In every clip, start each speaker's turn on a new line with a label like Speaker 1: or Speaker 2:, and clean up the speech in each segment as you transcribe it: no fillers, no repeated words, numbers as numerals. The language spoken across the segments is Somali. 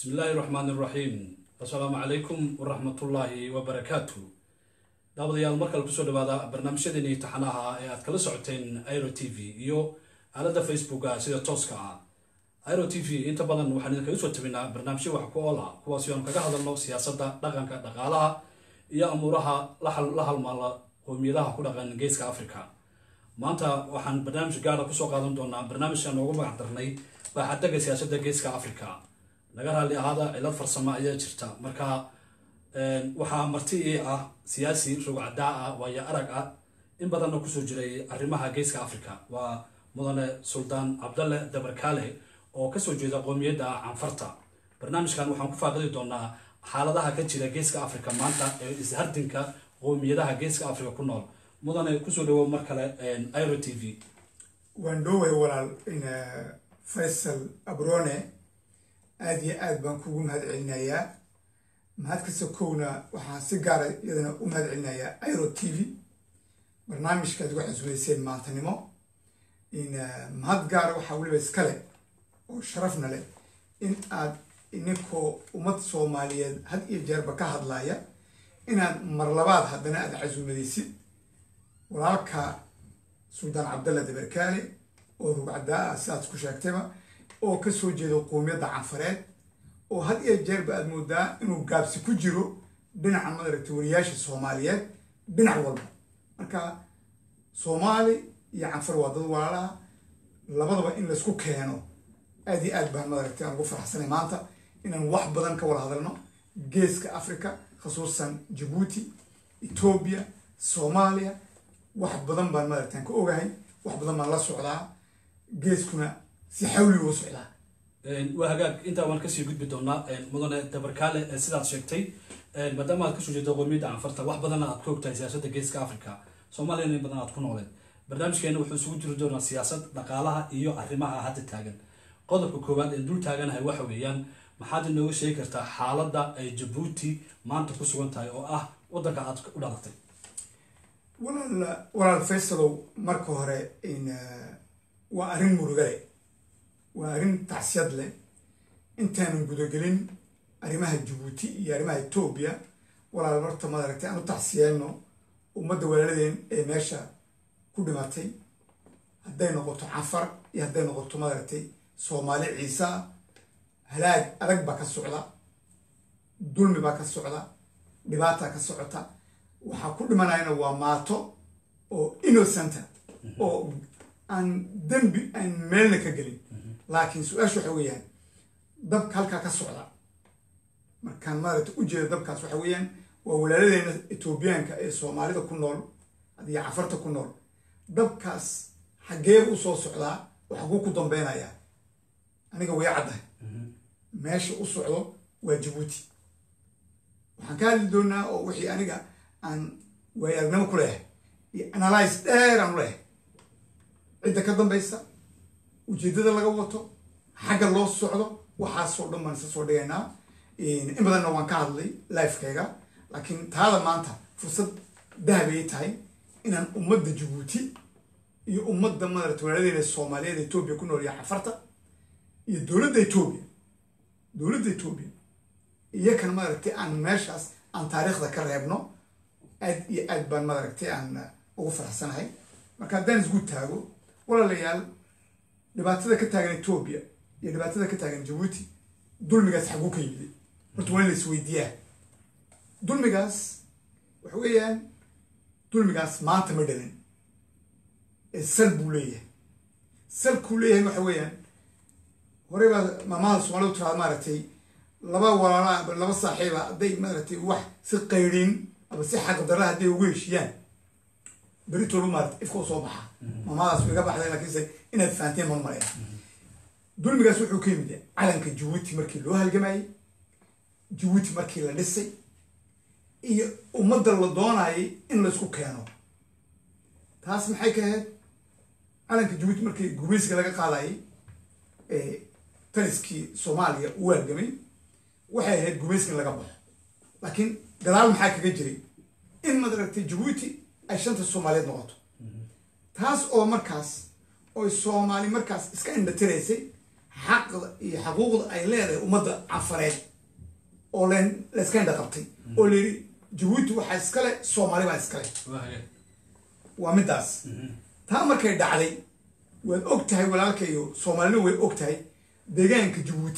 Speaker 1: بسم الله الرحمن الرحيم السلام عليكم ورحمة الله وبركاته دابد يال مركل كسو دبادا برنامجيدني تحناها ee aad kala socoteen Airo TV iyo aalada Facebook sida tooska ah Airo TV inta badan waxaan idinkaga soo tabinaa barnaamijyo wax ku ool ah kuwaas oo aan kaga hadalno siyaasadda dhaqanka dhaqaalaha iyo amuuraha la halmaala qoomiyadaha ku dhaqan geeska Afrika maanta waxaan barnaamij gaar ah ku soo qaadan doonaa barnaamijkan ugu magac darnay baaxadda siyaasadda geeska Afrika laga raali ahada cilad farsamo ayaa jirta marka waxa marti ah siyaasi rugcada ah waya arag ah in badan ku soo jiray arrimaha geeska Afrika waa mudane Sultan Abdalle Dabarkale oo ka soo jeeda qoomiyadda Anfarta barnaamijkan waxaan ku faaqidi doonaa xaaladaha ka jira geeska Afrika maanta ee ishardinka qoomiyadaha geeska Afrika ku nool mudane ku soo dhawo mar kale Airo TV
Speaker 2: waan dhoway walaal in Faisal Abrone aad iyo aad baan kugu mahadcelinayaa mahad kasta koowna waxaan si gaar ah iyadana u mahadcelinayaa Airo TV barnaamijkaad waxaad suuleyseen maantanimo in mahad gaar waxa waliba iskale oo sharafna leh in aad inkoo ummad Soomaaliyeed had iyo jeerba ka hadlaya inaad mar labaad haddana aad casuumadaysid walaalka Sultan Abdalle Dabarkale oo rugcada asaas ku sheegtayba oo ka soo jeedo qoomiyadda Anfareed oo had iyo jeerba aad moodaa inuu gaabsi ku jiro dhinaca madaragtay wariyaasha Soomaaliyeed dhinac walba marka Soomaali iyo Anfar waa dad walaalaha labadaba in la isku keeno aad iyo aad baan madaragtay ugu faraxsanay maanta inaan wax badan ka wada hadalno geeska Afrika khasuusan Djibouti Ethiopia Soomaaliya wax badan baan madaragtay ka ogahay wax badan baan la socdaa geeskuna si xawli u socdaa
Speaker 1: وهاجاك أنت وأنا كسي جد بدونا مدن تبركالة سيدات شكتي بدل ما كسو جد قوميد عن فرتا واحد بدنا أتكوك تاي سياسة جيسك أفريقيا سوماليا بدنا تكون أولاد برنامج كأنه وحسود جردنا سياسة نقالها إيو أرمها هاد التاجن قدر كوكوبان دول تاجن هاي وحويان محد إنه شيء كرتا حالة دا جيبوتي ما أنت كسوان تاي أو وضعك أتك ودارتي
Speaker 2: ولا الفيصلو مركو هري إن وأرين مرغلي وأرين تعسيد له إنتان جودجلين أرمها جيبوتي يا أرمها إثيوبيا ولا المرت ما دركت أنا تعسيانه ومد ولدين ماشى كل ما تي هدينا قط عفر يهدينا قط ما دركتي صومالي عيسى هلاك أرق بك السعودة دول بك السعودة دباتك السعودة وحكل ما نحن وماتو أو إنوسنت أو أن دنب أن ملك جلين لكن سؤال شو حويان دبك هلكا كسعودة مركان مارت أوجد دبك سحويان وولادين إثيوبيان كالصومالي كنول هذه عفرت كنول دبكاس حجيب وصو سعودة وحقوق ضمبينا يا أنا جوي عده ماشي أسعود وجيبوتي وحكال دونا وحي أنا جا أن ويرنم كله أنا لا يستأر عن له عند كذا بيسا وجديد اللي جوته حاجة الله السعودة وحاسور لما نسافر دينا إن بدنا نوان كارلي لايف كيجا لكن هذا ما أنت فرصة ذهبية هاي إن أمد جيبوتي يأمد دمار تولدين الصومالية إثيوبيا كنا رياح فرطة يدولد إثيوبيا يكن مارتي عن ماشاس عن تاريخ ذكر ابنه أد بان مارتي عن أوفر حسن هاي ما كان دانس قلت هاجو ولا ليال دبعتها كتاعن إثيوبيا دبعتها كتاعن جيبوتي دول مجاز حقوق يجي برتوان السويدية دول مجاز وحويان دول مجاز ما تمدلين السلبولية وحويان وريبا ماما سوالو ترى مارتي لبا ولا لبا صاحبة دي مارتي واحد سقيرين أبو سحق درها دي ويش يعني بريتولو مارت إفكو صباحا ماما سويقا بحدا لكن سي إنا الفانتين من مريا دول مجاز وحو كيمي دي علنك جيبوتي مركي لوها الجماعي جيبوتي مركي لنسي إيه ومدر لدوناي إن لسكو كيانو تاس محي كهد علنك جيبوتي مركي قبيسك لغا قالاي تنسكي صوماليا وارجمي waxay ahayd gumayska laga baxo laakiin gadaal maxaa kaga jiray in madaragtay Djibouti ay shanta Soomaaliyeed noqoto taas oo markaas oo Soomaali markaas iska indhatiraysay xaqda iyo xaquuqda ay leedahay ummadda canfareed oo layska indha qabtay oo layidhi jabuuti waxaa iskale soomaali baa iskale waa middaas taa markay dhacday waad og tahay walaalkayo soomaalina way og tahay deegaanka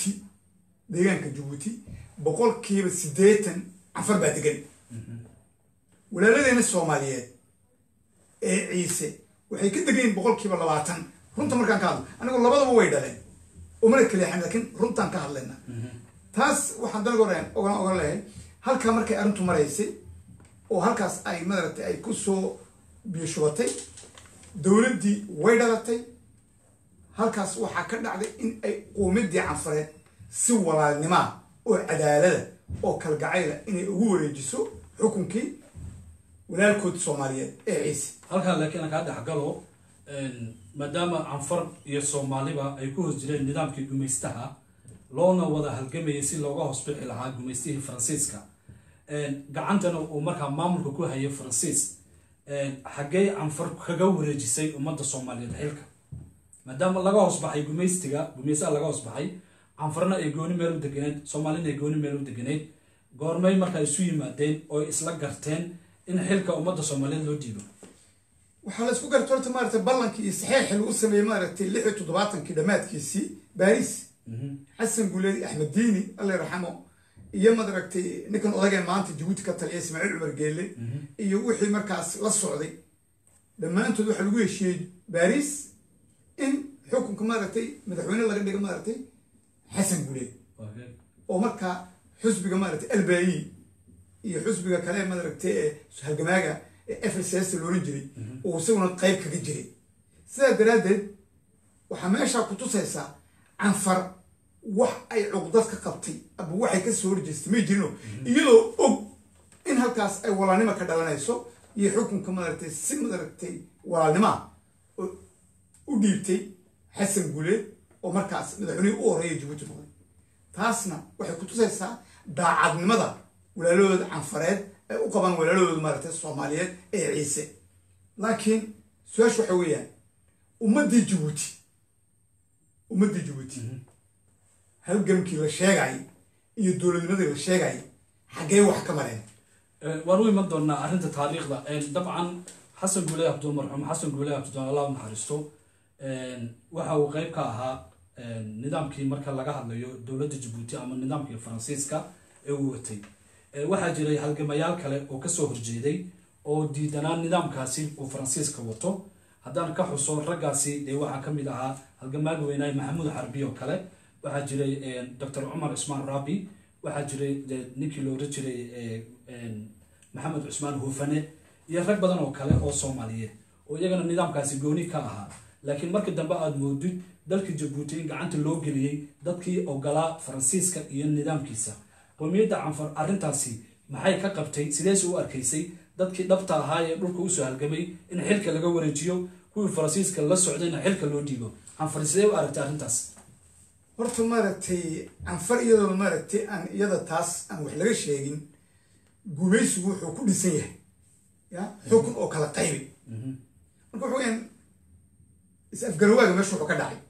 Speaker 2: jabuuti boqolkiiba 80 canfar baa degan walaaladeena soomaaliyeed ee ciise waxay ka degayn boqolkiiba 20 runta markaan ka hadlo anigu labadaba way dhaleen umana kaleexan laakiin runtaan ka hadlayna taas waxaan dalga ogan leeyahay halkaa markay arrintu maraysay oo halkaas ay madaragtay ay ku soo biyo shubatay dowladdii way dhalatay halkaas waxaa ka dhacday in ay qowmiyaddii canfareed si walaalnimaa oo cadaalada oo kalgacayla inay ugu wareejiso xukunkii walaalkood soomaaliyeed ee ciise
Speaker 1: halkaa laakiin aan kaa dhexgalo maadaama canfar iyo soomaaliba ay ku hoos jireen nidaamkii gumaystaha loona wada halgamayay si looga hoos bixi lahaa gumaystihii faransiiska gacantana uu markaa maamulka ku hayay faransiis xaggee canfar kaga wareejisay ummadda soomaaliyeed xilka maadaama laga hoos baxay gumaystaha laga hoos baxay canfarna ay gooni meel u deganeed soomaalina ay gooni meel u deganeyd goormay markaa isu yimaadeen oo isla garteen in xilka ummadda soomaaliyeed loo dhiibo
Speaker 2: waxaa la isku garta horta maaragtay ballankii iyo saxeexii lagu sameeyey maaragtay 76 dhammaadkiisii baariis xasan guuleed axmed diini alla yarxamo iyo maaragtay ninkan odagee maanta jabuuti ka taliya ismaaciil cumar geelle iyo wixii markaas la socday dhammaantood waxaa lagu heshiiyey baariis in xukunka maaragtay madaxweyne laga dhigo maaragtay xasan guuleed oo markaa xusbiga maaragtay albaayi iyo xusbiga kale maaragtay ee halgamaaga FSS loolan jiray oo isaguna qayb kaga jiray sidaa daraaddeed waxaa meeshaa ku tusaysaa canfar wax ay cuqdad ka qabtay ama waxay ka soo horjeestay may jirino iyadoo og in halkaas ay walaalnimo ka dhalanayso iyo xukunka maaragtay si maaragtay walaalnimaa u dhiibtay xasan guuleed oo markaas madaxweynihii u horreeyay jabuuti noqday taasna waxay ku tusaysaa daacadnimada walaalahooda canfareed ay u qabaan walaalahooda maaragtay soomaaliyeed ee ciise laakiin su-aasha waxa weeyaan ummaddii jabuuti halgamkii la sheegay iyo dowladnimadii la sheegay xaggee wax ka mareen
Speaker 1: waan u iman doonaa arrinta taariikhda dabcan xasan guuleed abdulmarxuum xasan guuleed abduldan allah naxariisto waxa uu qayb ka ahaa nidaamkii marka laga hadlayo dowladda jabuuti ama nidaamkii faransiiska ee uu watay waxaa jiray halgamayaal kale oo kasoo horjeeday oo diidanaa nidaamkaasi uu faransiiska wato haddaan ka xuso raggaasi dee waxaa ka mid ahaa halgamaaga weynaay maxamuud xarbi oo kale waxaa jiray dr cumar cismaan rabi waxaa jiray ninkii la oran jiray maxamed cusmaan huufane iyo rag badan oo kale oo soomaaliyeed oo iyagana nidaamkaasi gooni ka ahaa laakiin markii dambe aada moodid dalkii jabuuti in gacanta loo geliyey dadkii ogolaa faransiiska iyo nidaamkiisa qowmiyadda canfar arrintaasi maxay ka qabtay sideese u arkaysay dadkii dhabta ahaa ee dhulka usoo halgamay in xilka laga wareejiyo kuwii faransiiska la socdayna xilka loo dhiibo canfar sidee u aragtay arrintaas
Speaker 2: horta maaragtay canfar iyadoo maaragtay aan iyada taas aan wax laga sheegin gumaysigu wuxuu ku dhisan yahay ya xukun oo kala qaybi marka waxa weyaan is-afgarawaaga meesha wuxuu ka dhacay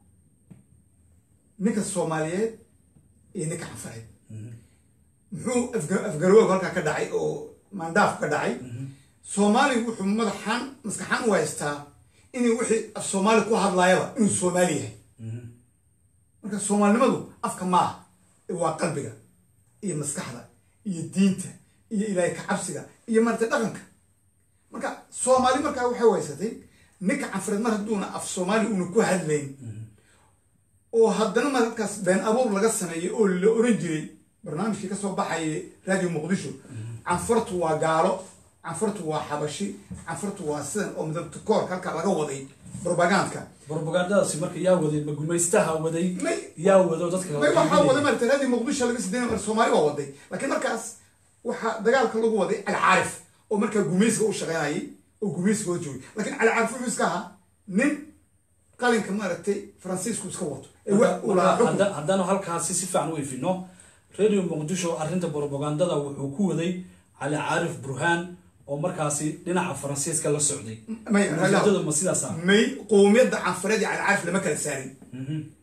Speaker 2: ninka soomaaliyeed iyo ninka canfareed muxuu afgarawaagu halkaa ka dhacay oo maandaaf ka dhacay soomaaligu wuxuu maskaxaan u haystaa inay wixii af soomaali ku hadlaayaba inuu soomaali yahay marka soomaalinimadu afka maaha waa qalbiga iyo maskaxda iyo diinta iyo ilaahay ka cabsiga iyo maaragtay dhaqanka marka soomaali markaa waxay haysatay ninka canfareed mar hadduuna af soomaali uuna ku hadlayn oo haddana markaas been abuur laga sameeyey oo la oran jiray barnaamijkii kasoo baxayay radio muqdisho canfartu waa gaalo canfartu waa xabashi canfartu waa sidan oo midabta koorka halkaa laga waday
Speaker 1: propagandadaasi marka yaa waday ma gumaystaha waday yaa wado dadka
Speaker 2: waxaa waday maaragtay radio muqdisho laga sideena mar soomaali waa waday laakiin markaas waxaa dagaalka lagu waday alcaarif oo markaa gumaysiga u shaqeynayay oo gumaysiga oo joogay laakiin alcaarif wuxuu iska ahaa nin qalinka maaragtay faransiisku iska wato
Speaker 1: haddana halkaasi si fiican u ifino radio muqdisho arrinta propagandada wuxuu ku waday cali caarif burhaan oo markaasi dhinaca faransiiska la socday
Speaker 2: may qowmiyadda canfareed iyo cali caarif lama kala saarin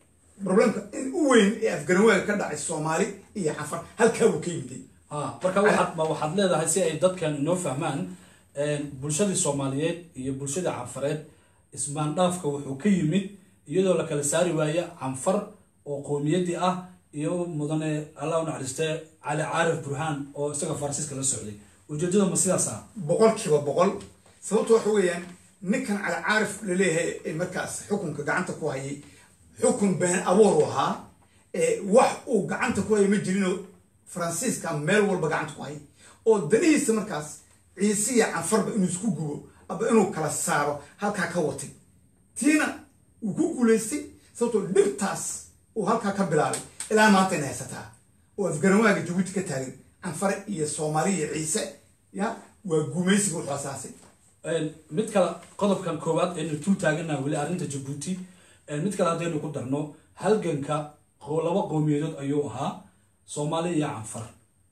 Speaker 2: problemka in u weyn ee afgaranwaaga ka dhacay soomaali iyo canfar halkaa buu ka yimiday
Speaker 1: marka waxaad leedahay si ay dadkan inoo fahmaan bulshadii soomaaliyeed iyo bulshadii canfareed ismaandhaafka wuxuu ka yimid iyadoo la kala saari waaye canfar oo qoomiyadii ah iyo mudane allah u naxariistee cali caarif burhaan oo isaga faransiiska la socday ujeedada ma sidaas ah
Speaker 2: 100% sababto waxa weeyaan ninkan cali caarif la leeyahay ee markaas xukunka gacanta ku hayay xukun been abuur ahaa wax uu gacanta ku hayay ma jirino faransiiska meel walba gacanta ku hayay oo danihiisa markaas ciise iyo canfarba inuu isku gubo aba inuu kala saaro halkaa ka watay tiina uu ku guulaystay sababtoo dhibtaas uu halkaa ka bilaabay ilaa maanta inay haysataa oo afgaranwaaga jabuuti ka taagan canfar iyo soomaali iyo ciise ya waa gumaysiga wuxuu asaasay
Speaker 1: mid kale qodobkan koowaad aynu tul taaganaha weli arrinta jabuuti mid kale haddaynu ku darno halganka laba qowmiyadood ayuu ahaa soomaali iyo canfar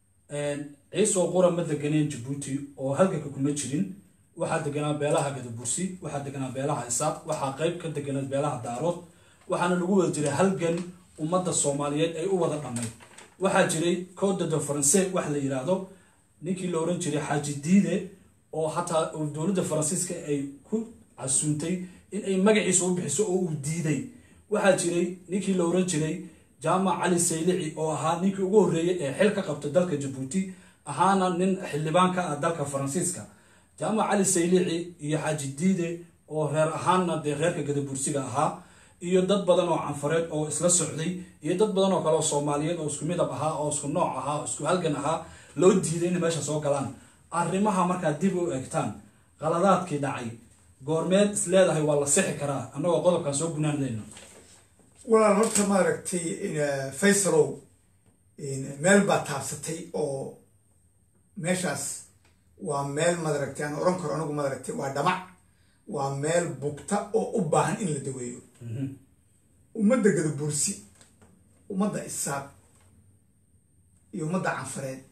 Speaker 1: ciise oo qura ma deganeen jabuuti oo halganka kuma jirin waxaa deganaa beelaha gadabursi waxaa deganaa beelaha isaaq waxaa qayb ka deganaa beelaha daarood waxaana lagu wada jiray halgan ummadda soomaaliyeed ay u wada dhammayd waxaa jiray code de français wax la yiraahdo ninkii la oran jiray xaaji diide oo hataa dowladda faransiiska ay ku casuuntay in ay magaciisa u bixiso oo uu diiday waxaa jiray ninkii la oran jiray jaamac cali saylici oo ahaa ninkii ugu horreeyay ee xil ka qabta dalka jabuuti ahaana nin xildhibaan ka ah dalka faransiiska jaamac cali saylici iyo xaaji diide oo reer ahaanna dee reerka gadabursiga ahaa iyo dad badan oo canfareed oo isla socday iyo dad badan oo kale oo soomaaliyeed oo isku midab ahaa oo isku nooc ahaa oo isku halgan ahaa loo diiday inay meesha soo galaan arrimaha markaa dib u eegtaan qaladaadkii dhacay goormeed is leedahay waa la sixi karaa annagoo qodobkan soo gunaanadayno
Speaker 2: walaal horta maaragtay faysalow meel baa taabsatay oo meeshaas waa meel maaragtay aan oran karo anigu maaragtay waa dhamac waa meel bugta oo u baahan in la daweeyo ummadda gadabursi ummadda isaaq iyo ummadda canfareed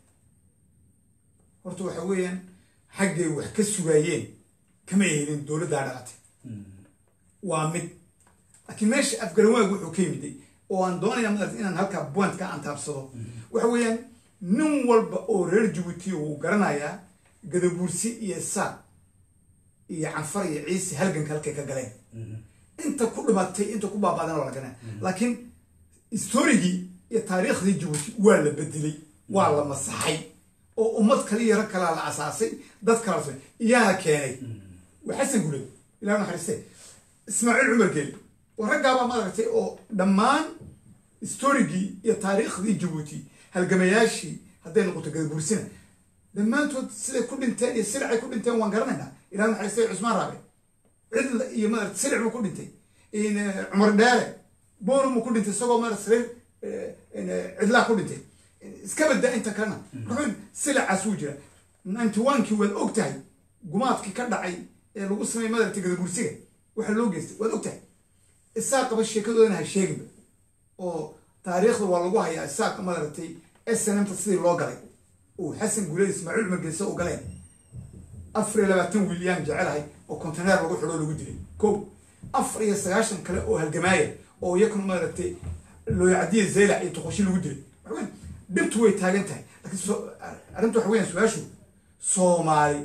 Speaker 2: horta waxa weeyaan xaggay wax ka sugaayeen kama helin dowladdaa dhalatay waa mid laakiin meesha afgaranwaaga wuxuu ka yimiday oo aan doonaya maaragtay inaan halkaa buantka aan taabsado waxa weeyaan nin walba oo reer jabuuti uu garanayaa gadabursi iyo isaaq iyo canfar iyo ciise halganka halkay ka galeen inta ku dhimatay inta ku baabaadan waa la garanaya laakiin historigii iyo taariikhdii jabuuti waa la bedelay waa la masaxay oo ummad kale iyo rag kalaa la asaasay dad kala soo iyaana keenay waa xasan guled ilaahu naxariiste ismaaciil cumar geeli oo raggaabaa maaragtay oo dhammaan historigii iyo taariikhdii jabuuti halgamayaashii hadday noqoto gadabursina dhammaantood siday ku dhinteen iyo silacay ku dhinteen waan garanaynaa ilaahu naxariiste cusmaan raabe cidla iyo maaragtay silic buu ku dhintay cumar dheere boonu mu ku dhintay isagoo maaragtay cidlaa ku dhintay iska baddaa inta kalena ruxun silacaas wuu jira 91kii waad og tahay gumaadkii ka dhacay ee lagu sameeyey madaragtay gadabursiga waxa loo geystay waad og tahay isaaqaba sheekadoodana ha sheeginba oo taariikhda waa lagu hayaa isaaqa madaragtay snmta sidii loo galay oo xasan guuleed ismaaciil cumar geese u galeen 24 wiilyaan jecelahay oo konteneer lagu xidho lagu dilay ko 94 kale oo halgamaaya oo iyakuna madaragtay looyacadiya zeylac iyo toqoshi lagu dilay dhibtu way taagan tahay laakiin arrintu waxa weeyaan su-aashu soomaali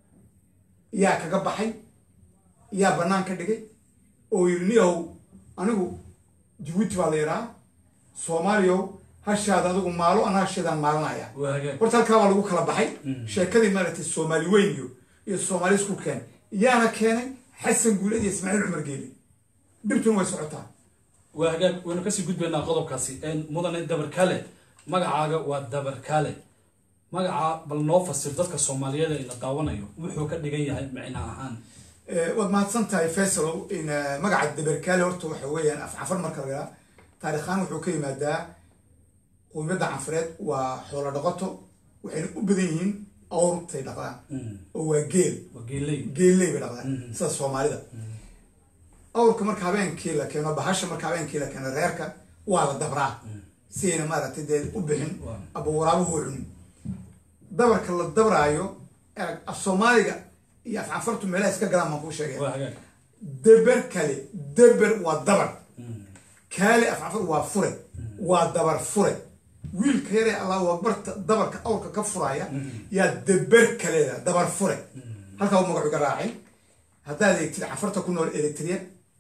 Speaker 2: yaa kaga baxay yaa bannaan ka dhigay oo yidhi niyahow anigu jabuuti baa la yidhaha soomaaliyow hashaada adigu maalo ana hasheedaan maalanaya horta halkaa baa lagu kala baxay sheekadii maaragtay soomaali weyn iyo soomaali isku keen yaana keenay xasan guuleed iyo ismaaciil cumar geeli dhibtuna way socotaa
Speaker 1: waa hagaag waynu kasii gudbaynaa qodobkaasi mudane dabarkale magacaaga waa dabarkale magaca bal noo fasir dadka soomaaliyeed ee la daawanayo wuxuu ka dhigan yahay macna ahaan
Speaker 2: waad mahadsan tahay faysalow in magaca dabarkale horta waxa weeyaan af cafar marka laga taariikhaan wuxuu ka yimaadaa qowmiyadda canfareed waa xoolo dhaqato waxayna u badan yihiin awrtay dhaqdaan oo waa geelley bay dhaqdaan sida soomaalida awrka marka habeenkii la keeno bahasha marka habeenkii la keeno reerka waa la dabraa si ayna maaragtay dee u bixin aba waraabuhu cunin dabarka la dabraayo af soomaaliga iyo af canfartu meelaha iska galaan baan kuu sheegaya deber kale deber waa dabar kaale af cafar waa fure waa dabar fure wiilka yaree allahu akbar dabarka awrka ka furaya yaa dabar kaleeda dabar fure halkaa uu magacu garaacay haddaad eegtid cafarta ku nool eritrea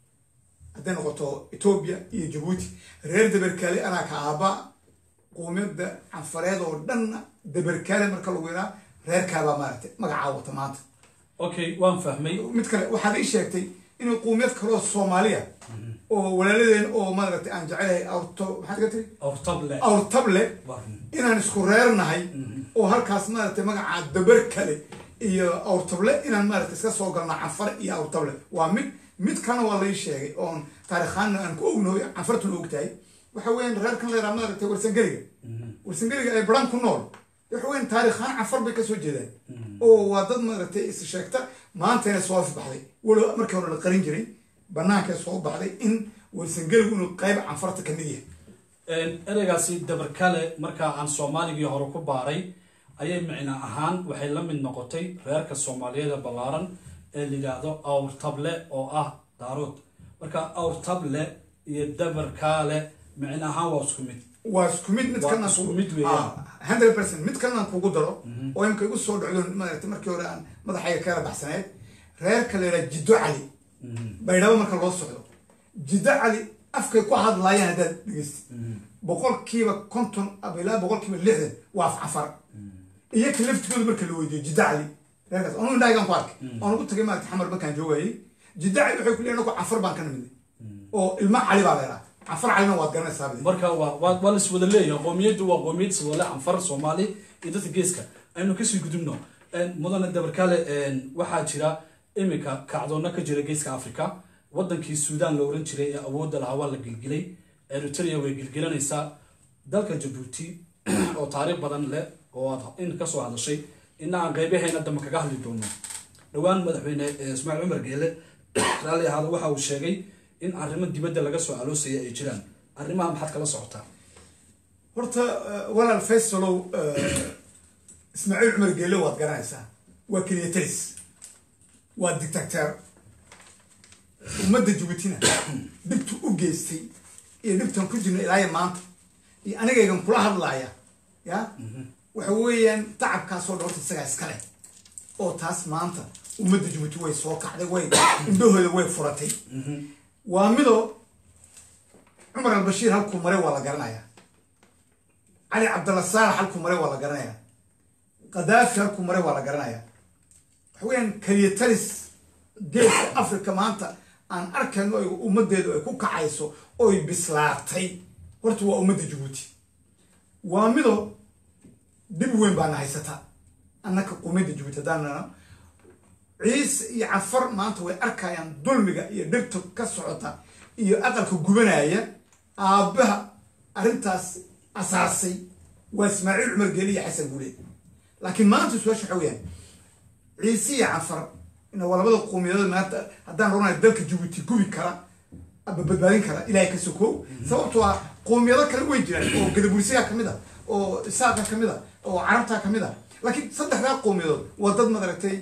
Speaker 2: hadday noqoto etoobiya iyo jabuuti reer dabarkaale anaa ka aabba quumiyadda canfareed oo dhanna dabarkaale marka lagu yaraa reerkaabaa maaragtay magacaa wata maanta
Speaker 1: okay waan fahmay
Speaker 2: mid kale waxaad ii sheegtay inuu quumiyad kaloo soomaaliya oo walaaladeen oo maaragtay aan jecelahay awrto maxaad ka tiri awrtable inaan isku reernahay oo halkaas maaragtay magacaa dabarkale iyo awrtable inaan maaragtay iska soo galna canfar iyo awrtable waa mid kalena waa lai sheegay oon taarikhaanna aan ku ognahoy canfartuna og tahay waxa weeyaan reerkan leeraa maaragtay warsangeliga ay baran ku nool waxa weeyaan taarikhaan canfar bay kasoo jeedaan oo waa dad maaragtay is sheegta maantayna soo afbaxday walow markii hore la qarin jiray banaanka soo baxday in warsangeligu inuu qayb canfarta ka mid yahay
Speaker 1: ereygaasi dabarkale markaa aan soomaaligii hore ku baaray ayay micno ahaan waxay la mid noqotay reerka soomaaliyeed ballaaran ee la yidhaahdo awrtable oo ah daarood marka awrtable iyo dabarkale micno ahaan waa isku mid mid kalena
Speaker 2: isku mid weeyaan 100% mid kalena kugu daro oo imka igu soo dhacdo maaragtay markii hore aan madaxayga kala baxsaneed reerka leela jiddo cali baydhabo marka loo socdo jiddo cali afkay ku hadlaayaan haddaad dhegeysid boqolkiiba 50 ilaa boqolkiiba 60 waa af cafar iyo ka laftigooda marka la weydiiyo jiddo cali reerkaas onu indhaagaan ku arkay oon ugu tagay maaragtay xamar markaan joogayay jiddo cali waxay ku leeyihin anagu cafar baan ka nimidnay oo ilma cali baa leeraa canfar calina waad garanaysaa
Speaker 1: marka waa la iswada leeyahay qoomiyaddu waa qoomiyad iswada canfar soomaali iyo dadka geeska aynu kasii gudubno mudane dabarkale waxaa jira iminka kacdoonna ka jira geeska africa wadankii suudaan la oran jiray ee awoodda lahaa waa la gilgilay eritrea way gilgilanaysaa dalka jabuuti oo taariikh badan leh oo aad in kasoo hadashay ina aan qaybaheena dambe kaga hadli doono dhowaan madaxweyne ismaaciil cumar geele raalli ahaada waxa uu sheegay in arrimo dibadda laga soo aloosaya ay jiraan arrimaha maxaad kala socotaa
Speaker 2: horta walaal faysalow ismaaciil cumar geele waad garanaysaa waa keliyataris waa dictator ummadda jabuutina dhibtu u geystay iyo dhibtan ku jirna ilaa maanta iyo anigaygan kula hadlaaya ya waxa weeyaan tacabkaasoo dhan horta isagaa iskale oo taas maanta ummadda jabuuti way soo kacday way indhahooda way furatay waa midoo cumar albashiir halkuu maray waa la garanayaa cali cabdalla saalax halkuu maray waa la garanayaa qadaafi halkuu maray waa la garanayaa waxa weeyaan keliyataris geeska africa maanta aan arkayno ummaddeedu ay ku kacayso oy bislaatay horta waa ummadda jabuuti waa midoo dhib weyn baana haysata annaka quumiyadda jabuuti haddaanana ciise iyo cafar maanta way arkayaan dulmiga iyo dhibta ka socota iyo aqalka gubanaya aabbaha arrintaas asaasay waa ismaaciil cumar geele iyo xasan guuleed laakiin maanta su-aasha waxa weeyaan ciise iyo cafar ina waa labada quumiyadood maanta haddaan ronayo dalka jabuuti gubi kara aba badbaadin kara ilaahay ka sokow sababtoo ah quumiyado kale way jiraan oo gadabursiga ka mid a oo isaaqa ka mid a oo carabta ka mid a laakiin saddexdaa quumiyadood waa dad madaragtay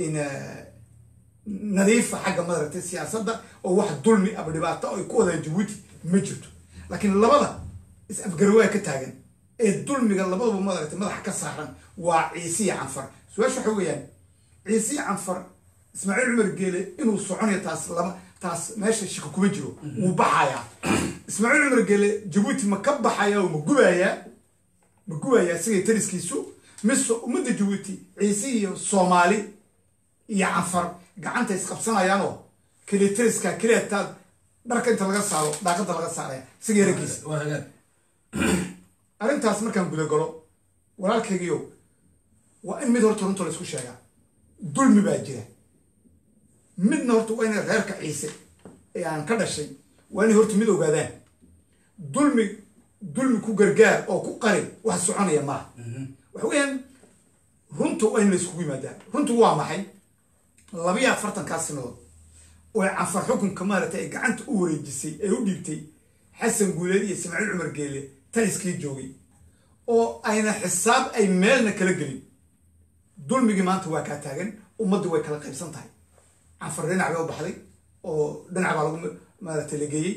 Speaker 2: nadiifa xagga madaragtay siyaasadda oo wax dulmi aba dhibaato ay ku wadaan jabuuti ma jirto laakiin labada is-afgarawaa ka taagan ee dulmiga labaduba madaragtay madaxa ka saaran waa ciise iyo canfar su-aasha waxa weeyaan ciise iyo canfar ismaaciil cumar geele inuu soconayo taas meesha shika kuma jiro wuu baxayaa ismaaciil cumar geele jabuuti ma ka baxaya oo ma gubayaa sigay tariskiisu mise ummadda jabuuti ciise iyo soomaali iyo canfar gacanta isqabsanayaanoo keliyatariska keliyataad dharka inta laga saaro daaqada laga saaraya siga ragiisa arrintaas markaan gudagalo walaalkaygiyo waa in mid horta runta la isku sheegaa dulmi baa jira midna horta waa inay reerka ciise ee aan ka dhashay waa inay horta mid ogaadaan dulmi ku gargaar oo ku qari wax soconaya maaha waxa weeyaan runta waa in la iskugu yimaadaan runtu waa maxay 42 sanadood oo canfar xukunka maaragtay ay gacanta u wareejisay ee u dhiibtay xasan guuleed iyo ismaaciil cumar geele taliskii joogay oo ayna xisaab ay meelna kala gelin dulmigii maanta waa kaa taagan ummaddu way kala qaybsan tahay canfar dhinac bay u baxday oo dhinac baa lagu maaragtay la geeyey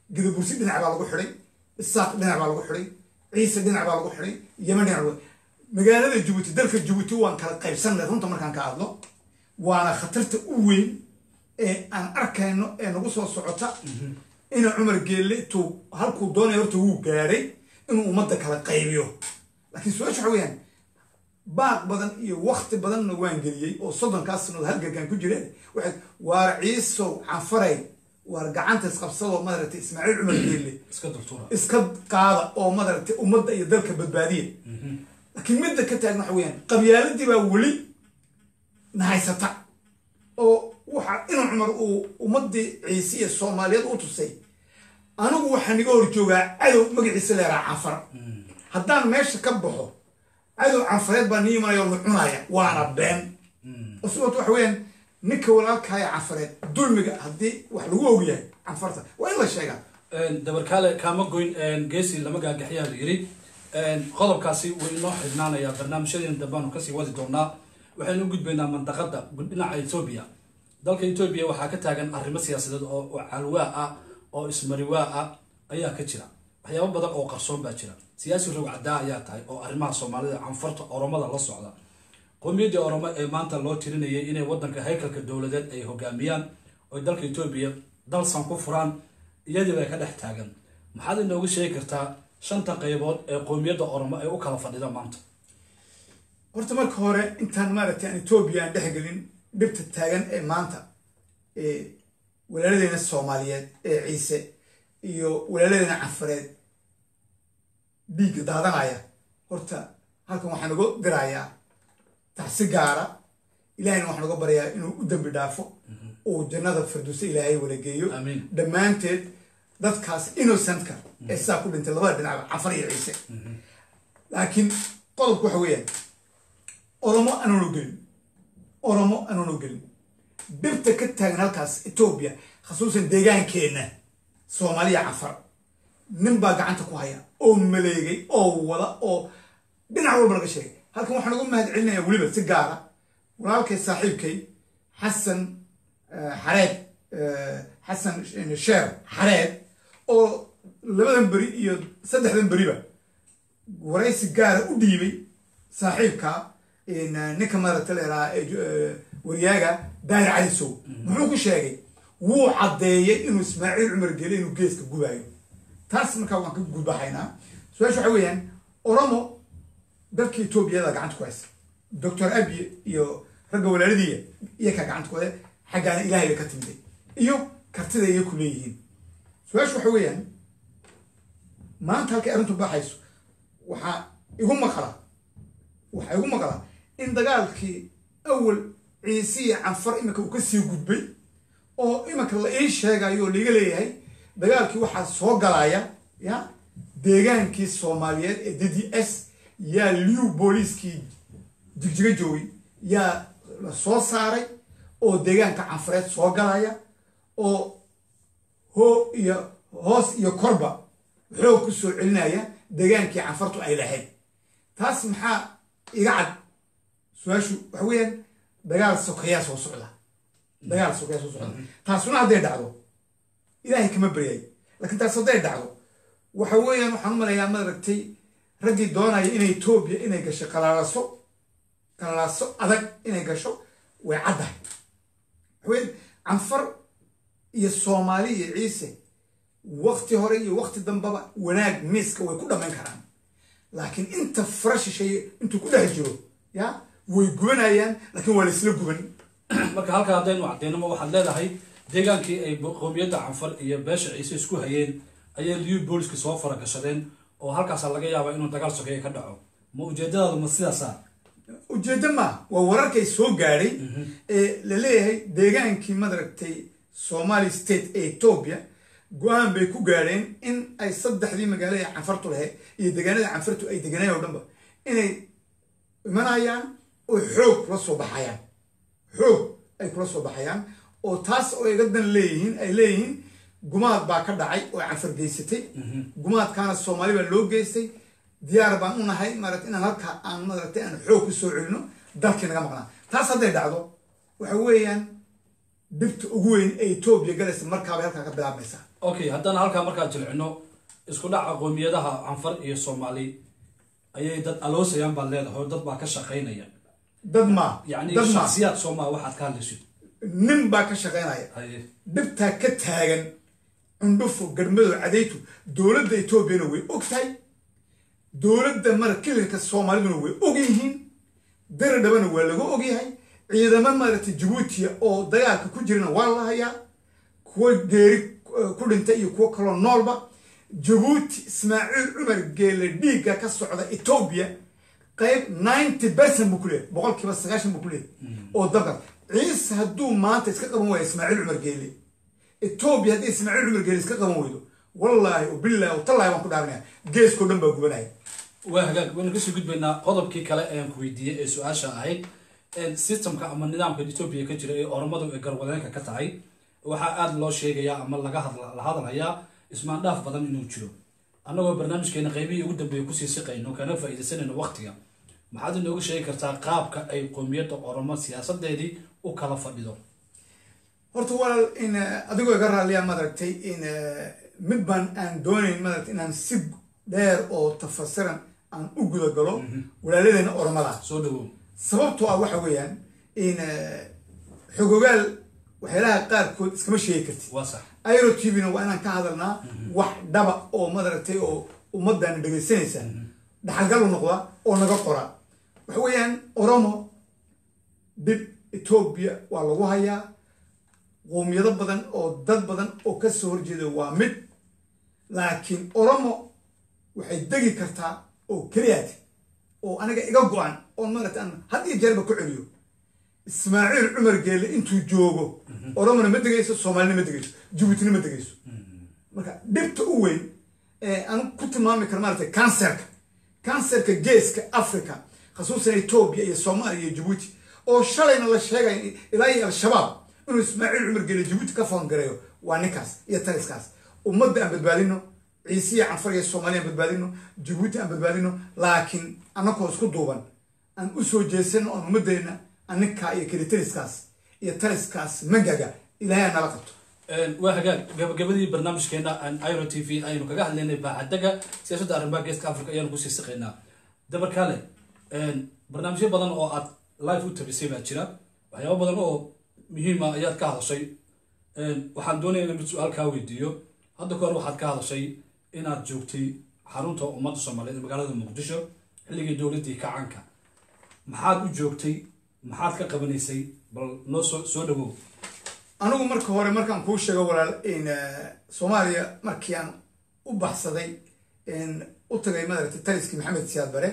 Speaker 2: gadabursi dhinac baa lagu xidhay isaaq dhinac baa lagu xidhay ciise dhinac baa lagu xidhay yeman dhinac magaalada jabuuti dalka jabuuti waan kala qaybsanay runta markaan ka hadlo waana khatarta u weyn ee aan arkayno ee nagu soo socota inuu cumar geelle tuu halkuu doonaya horta wuu gaaray inuu ummadda kala qaybiyo laakiin su-aasha waxa weeyaan baaq badan iyo wakti badanna waan geliyey oo 30 sanood halgagaan ku jireen waxay waar ciisow canfaray waar gacanta isqabsadoo madaragtay ismaaciil cumar geelle iska qaada oo madaragtay ummadda iyo dalka badbaadiya laakiin midda ka taagna waxa weeyaan qabyaaladii baa weli nahaysata oo waxa inuu cumar uu ummadii ciise iyo soomaaliyeed u tusay anigu waxaan iga hor joogaa cadow magaciisa leeraa canfar haddaan meesha ka baxo cadow canfareed baa nii imanaya oo la cunaya waana been oo sababta waxa weeyaan ninka walaalkaaya canfareed dulmiga haddii wax lagu ogyahay canfarta waa in la sheegaa
Speaker 1: dabarkaale kaama goyn geesi lama gaagaxyaa la yiri qodobkaasi wuu inoo xidhnaanayaa barnaamijyadeen dambaanu kasii wadi doonaa waxaynu u gudbaynaa mandaqada dhinaca etoobiya dalka etoobiya waxaa ka taagan arrimo siyaasadeed oo calwaa ah oo ismariwaa ah ayaa ka jira waxyaabo badan oo qarsoon baa jira siyaasi roog caddaa ayaa tahay oo arrimaha soomaalida canfarta oromada la socda qowmiyadii oromo ee maanta loo tirinayay inay wadanka haykalka dowladeed ay hogaamiyaan oo dalka etoobiya dalsan ku furaan iyadii bay ka dhex taagan maxaad inoogu sheegi kartaa 5 qaybood ee qowmiyadda oromo ay u kala fadhida maanta
Speaker 2: horta marka hore intaan maaragtay aan etoobiya aan dhexgelin dhibta taagan ee maanta walaaladeyna soomaaliyeed ee ciise iyo walaaladeyna canfareed dhiigga daadanaya horta halkan waxaan uga dirayaa tacsi gaara ilaahayna waxaan uga baryaa inuu u dambi dhaafo uu jannada firdowsa ilaahay wala geeyo dhammaanteed dadkaas innocentka ee saa ku dhintay labada dhinacba canfar iyo ciise laakiin qodobku waxa weeyaan oromo anuunu gelin dhibta ka taagan halkaas etoobiya khasuusan deegaankeenna soomaaliya canfar nin baa gacanta ku haya oo maleegay oo wada oo dhinac walba laga sheegay halkan waxaan ugu mahad celinayaa weliba si gaara walaalkay saaxiibkay xasan xareed xasan sheer xareed oo 2 beri iyo 3 beriba waraysi gaara u dhiibay saaxiibka ninka maaragta leeraa wariyaaga daahir cali sow muxuu ku sheegay wuu caddeeyay inuu ismaaciil cumar geelle inuu geeska gubaayo taas markaa waan ka gudbahaynaa su-aasha waxa weeyaan oromo dalka etoobiyada gacanta ku haysa doctor abiy iyo ragga walaaladiiya iyakaa gacanta ku haya xaggaana ilaahay bay ka timiday iyo kartida iyo ku leeyihiin su-aasha waxa weeyaan maanta halkay arrintu baxayso waxaa igu maqala in dagaalkii awal ciise iyo canfar iminka uu kasii gudbay oo iminka la ii sheegayo oo laiga leeyahay dagaalkii waxaa soo galaya ya deegaankii soomaaliyeed ee DDS yaa liu booliiskii jigjiga joogay yaa la soo saaray oo deegaanka canfareed soo galaya oo hoos iyo korba xoog ku soo celinaya deegaankii canfartu ay lahayd taas maxaa iga cad su-aashu waxa weeyaan dagaal sokeyaa soo socda taasuna hadday dhacdo ilaahay kama baryay laakiin taas hadday dhacdo waxa weeyaan waxaan u malayaa maaragtay raggii doonaya inay etoobiya inay gasho qalaaso adag inay gasho way caddahay waxaweyaan canfar iyo soomaali iyo ciise wakti hore iyo wakti dambaba wanaag miiska way ku dhammayn karaan laakiin inta fara shisheeye intuu ku dhex jiro ya way gubanayaan laakiin waa la isla guban
Speaker 1: marka halka haddaynu caddeynamo waxaad leedahay deegaankii ay qowmiyadda canfar iyo beesha ciise isku hayeen ayay liu booliska soo faragashadeen oo halkaasa laga yaabaa inuu dagaal sokeeye ka dhaco ma ujeedadaadu ma sidaasa
Speaker 2: ujeeddo ma waa wararkay soo gaadhay ee la leeyahay deegaankii madaragtay somali state ee etoobiya go-aan bay ku gaadheen in ay 3 magaalo ee canfartu lahayd iyo deegaanada canfartu ay deganayeen oo dhanba inay imanayaan oo xoog kula soo baxayaan oo taas oo iga dan ay leeyihiin gumaad baa ka dhacay oo canfar geysatay gumaadkaana soomaali baa loo geystay diyaar baan u nahay maaragtay inaan halkaa aan maaragtay aan xoog ku soo celino dalkii naga maqnaa taas hadday dhacdo waxa weeyaan dhibta ugu weyn ee etoobiya galaysa markaabay halkaa ka bilaabmaysaa
Speaker 1: okay haddana halkaa markaa jilcino isku dhaca qoomiyadaha canfar iyo soomaali ayay dad aloosayaan baad leedahay dad baa ka shaqaynaya
Speaker 2: dad ma
Speaker 1: yani shakhsiyaad soomaa waxaad ka hadlaysid
Speaker 2: nin baa ka shaqaynaya dhibtaa ka taagan cundhufo garmado cadaytu dowladda etoobiyana way og tahay dowladda mara kilirka soomaaliduna way og yihiin daradhabana waa laga og yahay ciidamo maaragtay jabuutiya oo dagaalka ku jirana waa la hayaa kuwa geeri ku dhintay iyo kuwo kaloo noolba jabuuti ismaaciil cumar geele dhiigga ka socda etoobiya qayb 90% buu ku leeyahay boqolkiiba 90 buu ku leeyahay oo dabka ciise hadduu maanta iska qaban waayo ismaaciil cumar geele etoobiya haddii ismaaciil cumar geele iska qaban weydo wallaahi wabillahi watallahi baan ku dhaaranaya geeskoo dhan baa gubanaya
Speaker 1: waa hagaag waynu kasoo gudbaynaa qodobkii kale ayaan ku weydiiyey ee su-aasha ahayd systemka ama nidaamka etoobiya ka jira ee oromadu ee garwadeenka ka tahay waxaa aada loo sheegayaa ama la hadalhayaa ismaandhaaf badan inuu jiro annagoo barnaamijkeena qaybihii ugu dambeeya kusii siqayno kana faa'iidaysanayno waqtiga maxaad inooga sheegi kartaa qaabka ay qoomiyadda oromo siyaasadeedii u kala fadhido
Speaker 2: horta walaal in adigoo iga raalliyaa maaragtay in mid baan aan doonayn maaragtay inaan si dheer oo tafasiran aan u guda galo walaaladeenna oromada
Speaker 1: soo dhawow
Speaker 2: sababtoo ah waxa weeyaan in xogogaal waxyaalaha qaarkood iskama sheegi kartid
Speaker 1: waa sax
Speaker 2: airo tvna waa inaan ka hadalnaa wax dhaba oo maaragtay oo ummaddaana dhegaysanaysa dhaxalgal u noqda oo naga qora waxa weeyaan oromo dib etoobiya waa lagu hayaa qoomiyado badan oo dad badan oo ka soo horjeeda waa mid laakiin oromo waxay degi kartaa oo keliyaad oo aniga iga go-an oo maaragtay aan had iyo jeerba ku celiyo ismaaciil cumar geelle intuu joogo oromona ma degayso soomaalina ma degayso jabuutina ma degayso marka dhibta u weyn aan ku tilmaami karo maaragtay kanserka geeska africa khasuusan etoobiya iyo soomaaliya iyo jabuuti oo shalayna la sheegay ilaa iyo al-shabaab inuu ismaaciil cumar geelle jabuuti ka foongareeyo waa ninkaas iyo taliskaas ummadda aan badbaadino ciise iyo canfar iyo soomaaliya aan badbaadino jabuuti aan badbaadino laakiin annakoo isku duuban aan u soo jeesano oon ummaddeena aninkaa iyo kelitaliskaas iyo taliskaas magaga ilaahay nala qabto
Speaker 1: waa hagaag gabagabadii barnaamijkeena iro t v ayaynu kaga hadlaynay baaxadaga siyaasadda arrimaha geeska africa ayaanu kusii siqaynaa dabarkaale barnaamijyo badan oo aad live u tabisay baa jira waxyaaba badan oo muhiima ayaad ka hadashay waxaan doonaya in mid su-aal kaa weydiiyo hadda kahor waxaad ka hadashay inaad joogtay xarunta ummadda soomaaliyeed ee magaalada muqdisho xilligii dowladdii kacanka maxaad u joogtay maxaad ka qabanaysay bal noo soo dhawow
Speaker 2: anigu marka hore markaan kuu sheego walaal in soomaaliya markii aan u baxsaday u tagay maaragtay taliskii maxamed siyaad bare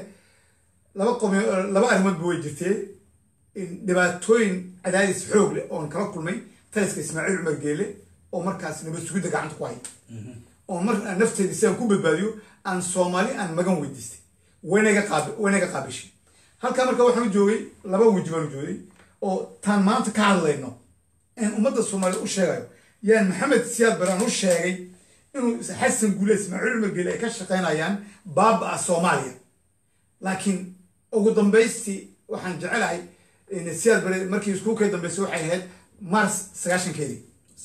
Speaker 2: laba arrimoodba way jirtee dhibaatooyin cadaadis xoog leh oon kala kulmay taliska ismaaciil cumar geele oo markaas nabad sugidda gacanta ku hay oon mar nafteedii si aan ku badbaadiyo aan soomaali aan magan weydiistay waynaga qaabishay halkaa marka waxaan u joogay laba weji baan u joogay oo taan maanta ka hadlayno in ummadda soomaaliyed u sheegayo yaan maxamed siyaad baraan u sheegay inuu xasan guule ismaaciil cumar geele ay ka shaqaynayaan baaba-a soomaaliya laakiin ugu dambaystii waxaan jecelahay siyaad bare markii iskuulkay dambaysay waxay ahayd mars sagaashankeedii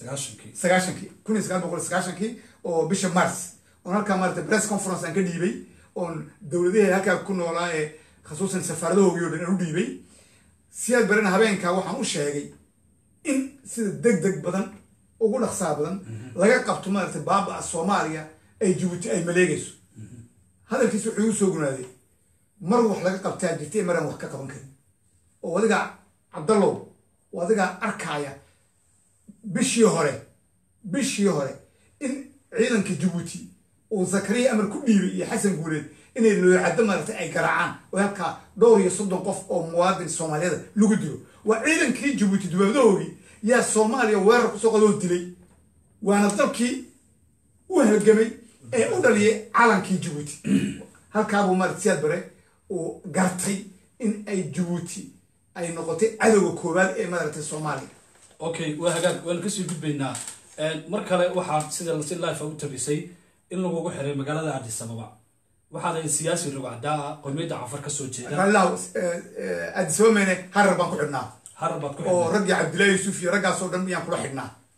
Speaker 2: oo bisha mars oon halkaa maarata press conference aan ka dhiibay oon dowladahee halkaa ku noolaa ee khasuusan safaaradahoogii o dhan aan u dhiibay siyaad barena habeenkaa waxaan u sheegay in sida deg deg badan ugu dhaqsaa badan laga qabto maaragtay baaba-a soomaaliya ay jabuuti ay maleegayso hadalkiis wuxuu igu soo gunaaday mar wax laga qabtaa jirtay maraan wax ka qaban karin oo adigaa cabdallow oo adigaa arkaaya bishii hore in ciidanka jabuuti uu zakariya amar ku dhiibay iyo xasan guuleed inay loocaddo maaragtay ay garaacaan oo halkaa dhowr iyo 30 qof oo muwaadin soomaaliyada lagu dilo waa ciidankii jabuuti dubaabadahoogii yaa soomaaliya weerar kusoo qadoo dilay waana dalkii u halgamay ee u dhaliyay calankii jabuuti halkaabuu maaragtay siyaad bare uu gartay in ay jabuuti ay noqotay cadowga koowaad ee maaragtay soomaaliya
Speaker 1: okay waa hagaag waan kasii gudbaynaa mar kale waxaad sida si life u tabisay in lagugu xiray magaalada Addis Ababa waxaad ay siyaasi rugcada qowmiyadda Cafar ka soo jeeda
Speaker 2: Allah Addis Ababa harar baan ku xidhnaa
Speaker 1: harar baad ku
Speaker 2: oo ragga Cabdullaahi Yuusuf iyo raggaas oo dhan biyaan kula xidhnaa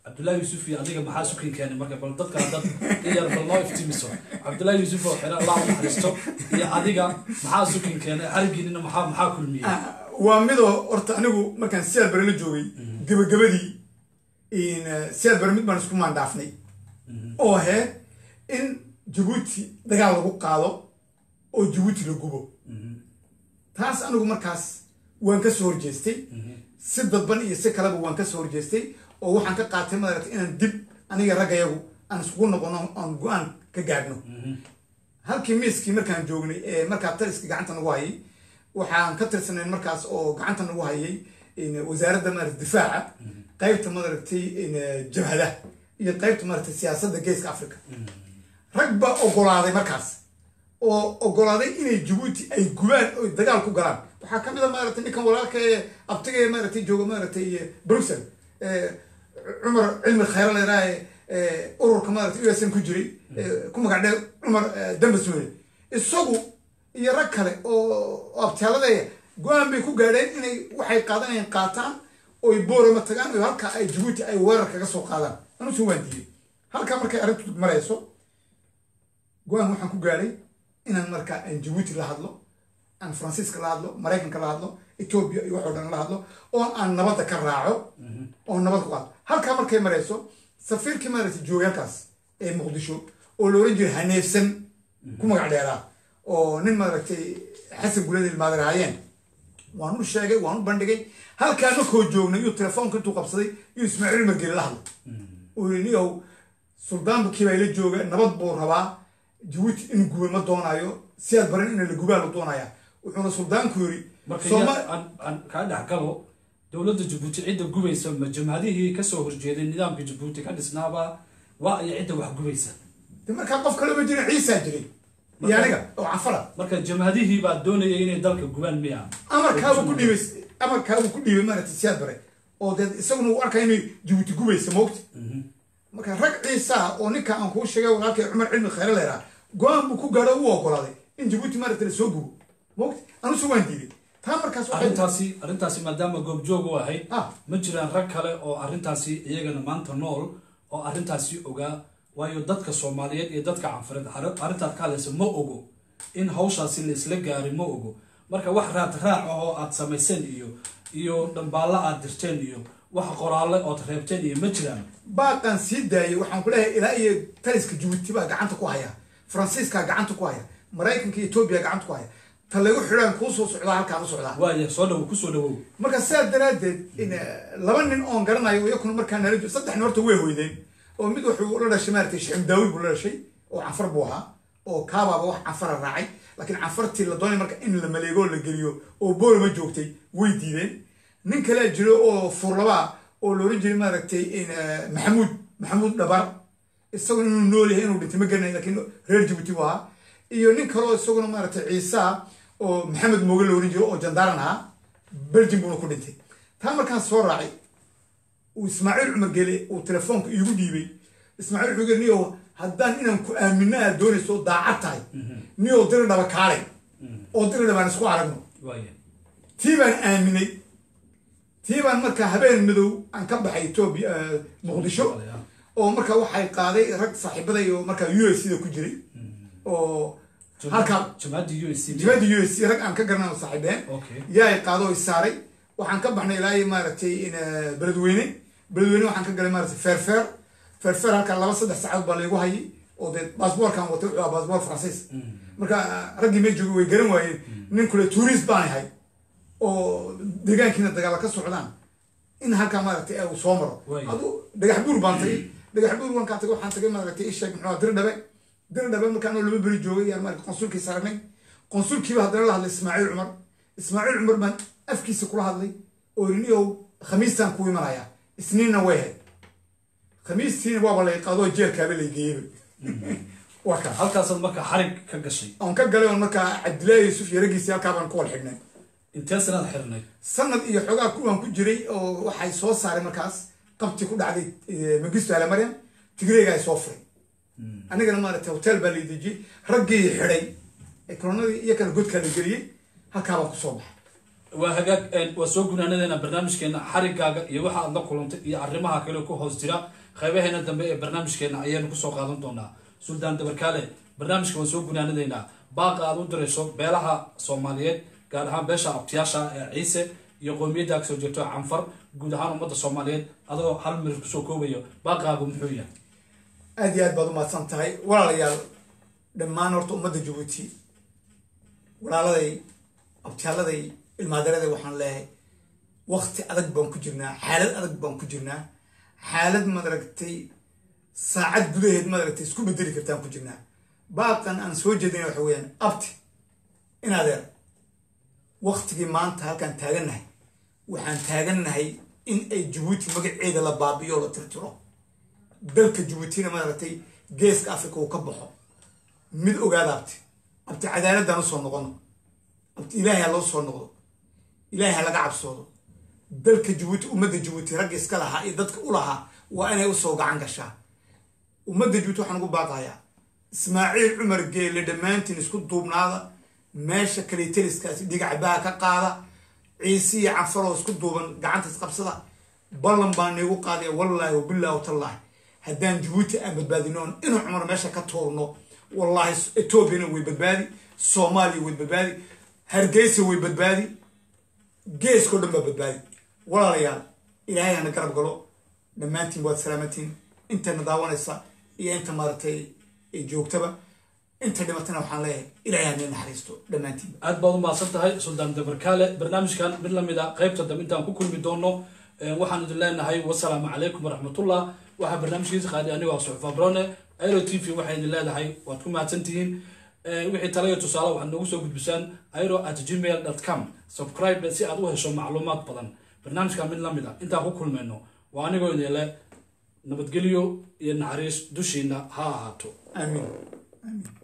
Speaker 1: cabdullaahi yuusuf iyo adiga maxaa sukin keenay marka bal dadka dad yar bal noo iftimiso cabdullaahi yuusuf oo xira allah naxariisto iyo adiga maxaa sukin keenay xarigiinina maxaa kulmiyey
Speaker 2: waa midoo horta anigu markaan siyaad bare la joogay gabagabadii siyaad bare mid baan isku maandhaafnay oo ahayd in jabuuti dagaal lagu qaado oo jabuuti la gubo taas anigu markaas waan ka soo horjeestay si dadban iyo si kaleba waan ka soo horjeestay oo waxaan ka qaatay maaragtay inaan dib aniga raggayagu aan iskugu noqono aan go-aan ka gaadhno halkii miiskii markaan joognay ee markaa taliska gacanta nagu hayay waxaan ka tirsanayn markaas oo gacanta nagu hayay wasaaradda maaragtay difaaca qaybta maaragtay jabhada iyo qaybta maaragtay siyaasadda geeska africa rag baa ogolaaday markaas oo ogolaaday inay jabuuti ay gubaan oo dagaal ku galaan waxaa ka mid a maaragtay ninkan walaalka ee abtiga ee maaragtay jooga maaragtay bruxelles cumar cilmi khayra leeraaye ururka maaragtay USN ku jiray ku magac dheer cumar dambasweyne isagu iyo rag kale oo abtaaladaya go-aan bay ku gaadheen inay waxay qaadanayaan qaataan oo ay boorama tagaan oo halkaa ay jabuuti ay weerar kaga soo qaadaan anusoo waan diiday halkaa markay arrintu marayso go-aan waxaan ku gaadhay inaan markaa aan jabuuti la hadlo aan faransiiska la hadlo maraykanka la hadlo etoobiya iyo waxoo dhan la hadlo oo aan nabadda ka raaco oo nabad ku qaado halkaa markay marayso safiirkii maaragtay joogay halkaas ee muqdisho oo la oran jiray haneefsan ku magac dheeraa oo nin maaragtay xasan gulada ilmaadir ahaayeen waan u sheegay waan u bandhigay halkaa markoo joognay iyo telefoonka intuu qabsaday iyo ismaaciil margeli la hadlo uu yidhi niyow suldaanbukii baa ila jooga nabad buu rabaa jabuuti in guba ma doonaayo siyaad baran in la gubaa la doonaya wuxuuna suldaanku yiri
Speaker 1: markaan kaa dhex galo dowladda jabuuti cidda gubaysa ma jamhadihii kasoo horjeeday nidaamka jabuuti ka dhisnaaba waa iyo cidda wax gubaysa
Speaker 2: de markaa qof kale ma jirin ciisaa jiray iyo aniga oo cafala
Speaker 1: marka jamhadihii baa doonayay inay dalka gubaan miya
Speaker 2: amarkaabu ku dhiibay maaragtay siyaad bare oo dee isaguna uu arkaya inay jabuuti gubaysa moogta marka rag ciisaa oo ninka aan kuu sheegay walaalkay cumar cilmi khayre leeraa go-aan buu ku gaadho u ogolaaday in jabuuti maaragtay la soo gubo moogta anusu waan diiday taa markaas
Speaker 1: arrintaasi maadaama goobjoog u ahayd ma jiraan rag kale oo arrintaasi iyagana maanta nool oo arrintaasi ogaa waayo dadka soomaaliyeed iyo dadka canfureed arrintaad ka hadlaysa ma ogo in hawshaasi la isla gaarin ma ogo marka wax raadraac oo aad samayseen iyo dhambaalla aad dirteen iyo wax qoraalle ood reebteen iyo ma jiraan
Speaker 2: baaqaan sii daayay waxaan ku leeyahay ilaa iyo taliska jabuuti baa gacanta ku haya faransiiskaa gacanta ku haya maraykanka iyo etoobiya gacanta ku haya ta lagu xidhaan kuu soo socdaa halkaan u socdaa
Speaker 1: waaya soo dhawow kusoo dhawow
Speaker 2: marka sidaas daraaddeed laba nin oon garanayo iyakuna markaa nala jiro saddex nin horta way hoydeen oo mid wuxuu la dhashay maaragtay sheekh daawud buu la dhashay oo canfar buu ahaa oo kaabaaba wax canfara raacay laakiin canfartii la doonay marka in la maleego la geliyo oo boorama joogtay way diideen nin kalea jiro oo furlabaa oo la oran jiray maaragtay maxamuud dhabar isaguna inuu nool yahay inuu dhintay ma garanayo laakiin reer jabuuti buu ahaa iyo nin kaleo isaguna maaragtay ciisaa oo maxamed mooge la oran jiro oo jandaaran ahaa belgium buuna ku dhintay taa markaan soo raacay uu ismaaciil cumar gele uu telefoonka iigu dhiibay ismaaciil wuxuu yiri niyow haddaan inaan ku aamino aad doonayso daacad tahay niyow diri dhaba kaalay oo diri dhabaan isku aragno tii baan aaminay tii baan markaa habeen madow aan ka baxay etoobiya muqdisho oo markaa waxay qaaday rag saaxiibaday oo markaa USC ku jiray oo halkaa
Speaker 1: jamhadda
Speaker 2: USC rag aan ka garanay saaxiibeen yaa qaado isaaray waxaan ka baxnay ilaa maaragtay beledweyne waxaan ka galay maaragtay feerfeer halkaa 2-3 saacadood baa laygu hayay oo dee baasboorkan watay wuxuu ahaa baasboor faransiis marka raggii may joogay way garan waayeen nin kule tuurist baan ahay oo deegaankiina dagaala ka socdaan in halkaa maaragtay uu soo maro aduu dhagax buur baan tagay dhagax buur waan kaa tagay waxaan tagay maaragtay isheeg muxuu dirdhabe markaanoo 2 beri joogay yaan maaragtay qonsulkii saarnay qonsulkiiba haddana la hadlay ismaaciil cumar baan afkiisa kula hadlay oo yidhi khamiistaan ku imanaya isniinna way ahayd khamiistiina waaba lay qaadoo jeelkaaba lay geeyeyba waa kaa
Speaker 1: halkaasaad markaa xarig ka gashay
Speaker 2: oon ka galay oon markaa cabdillaahi yuusuf iyo raggiisii halkaa baan ku wal xidhnay
Speaker 1: intee sanaad xirnay
Speaker 2: sanad iyo xoogaa kuwaan ku jiray oo waxay soo saaray markaas qabti ku dhacday magisto ala maryam tigreega ay soo furay anigana maaragtay hotel baa lay dejiyey raggii xidhay koronadii iyo kale godkaa la geliyey halkaa baan kusoo baxay
Speaker 1: waa hagaag waa soo gunaanadeena barnaamijkeena xarigaaga iyo waxa aad la kulantay iyo arrimaha kale ku hoos jira qaybaheena dambe ee barnaamijkeena ayaanu kusoo qaadan doonaa suldaan dabarkaale barnaamijka waan soo gunaanadaynaa baaqa aad u dirayso beelaha soomaaliyeed gaar ahaan beesha abtiyaasha ee ciise iyo qoomiyadda kasoo jeegto canfar guud ahaan ummadda soomaaliyeed adoo hal mir kusoo koobayo baaqaagu muxuu yahay
Speaker 2: aad iyo aad baad u mahadsan tahay walaalayaal dhammaan horta ummadda jabuuti walaaladay abtiyaaladay ilmaadaraday waxaan leeyahay waqti adag baan ku jirnaa xaalad adag baan ku jirnaa xaalad madaragtay saacad gudaheed madaragtay isku bedeli kartaan ku jirnaa baaqan aan soo jeedina waxa weeyaan abti in adeer waqtigii maanta halkaan taagannahay waxaan taagannahay in ay jabuuti magaceeda la baabiyo la tirtiro dalka jabuutina maaragtay geeska africa uu ka baxo mid ogaada abti cadaaladaan usoo noqono abti ilaahay ha loo soo noqdo ilaahay ha laga cabsoodo dalka jabuuti ummadda jabuuti ragga iska lahaa iyo dadka u lahaa waa inay usoo gacan gashaa ummadda jabuuti waxaan ugu baaqayaa ismaaciil cumar geelle dhammaantiin isku duubnaada meesha kaliteliskaasi dhigacbaha ka qaada ciise iyo canfaroo isku duuban gacanta isqabsada ballan baa niigu qaadaya wallaahi wabilaahi watallaahi haddaan jabuuti aan badbaadinoon inuu cumar meesha ka tuurno wallaahi etoobiyana way badbaadi soomaaliya way badbaadi hargeysa way badbaadi geeskoo dhan baa badbaadi walaalayaal ilaahay hana garab galo dhammaantiin waad salaamatiin intana daawanaysa iyo inta maaragtay joogtaba inta dhimatana waxaan leeyahay ilaahay hana naxariisto dhammaantiin
Speaker 1: aad baad u mahadsan tahay suldaan dabarkaale barnaamijkan mid lamid a qaybta dambe intaan ku kulmi doono waxaan idin leenahay wasalaamu calaykum waraxmatullah waxaa barnaamijkiisa qaadi anigoo ah suxufa brone airo t v waxay idin leedahay waad ku mahadsantihiin wixii tala iyo tusaale waxaad noogu soo gudbisaan airo@gmail.com subscribe si aad u hesho macluumaad badan barnaamijkan mid lamid a intaan ku kulmayno waa anigoo idin leh nabadgelyo iyo naxariis dushiina ha ahaato
Speaker 2: amiin